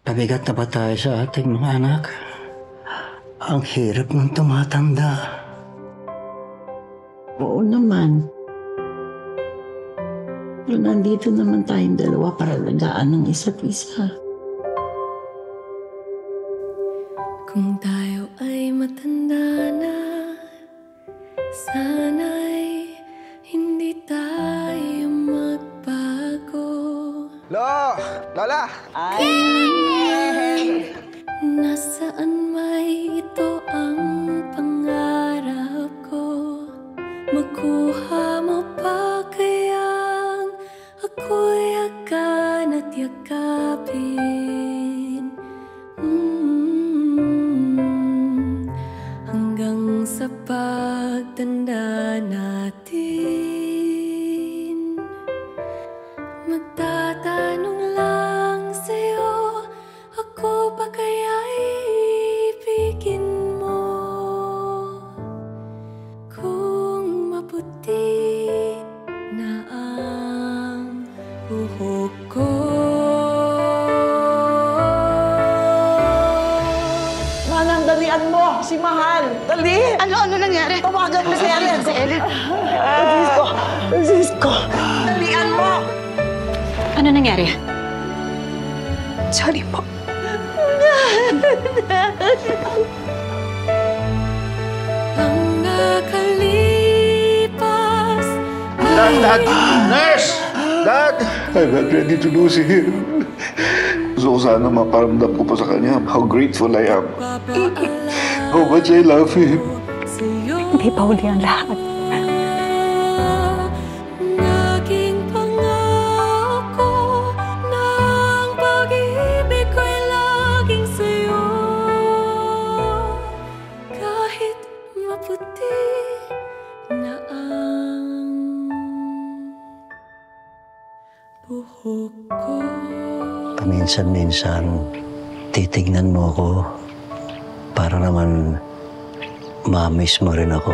Pabigat na ba tayo sa ating mga anak? Ang hirap ng tumatanda. Oo naman. Pero nandito naman tayong dalawa para lagaan ng isa't isa. Kung tayo ay matanda na, sana'y hindi tayo magbago. Lola! Nasaan may ito ang pangarap ko? Makuha mo pa kayang ako'y akan at yakapin? Hanggang sa pagtanda natin, magtatanong lang sa'yo, ako ba kaya'y ibigin mo? Kung maputi na ang buhok ko. Manang, dalian mo! Si Mahal! Dali! Ano nangyari? Tawagan mo si Ellen! Si Ellen. Francisco! Francisco! Dalian mo! Ano nangyari? Sorry po. Ang nakalipas Dad! Nurse! Dad! I'm not ready to lose him. Gusto ko sana maparamdam ko pa sa kanya how grateful I am. How much I love him. Hindi pa huli ang lahat. Naging pangako ng pag-ibig ko'y laging sa'yo. Kahit maputi na ang buhok ko. Paminsan-minsan, titignan mo ako para naman ma-miss mo rin ako.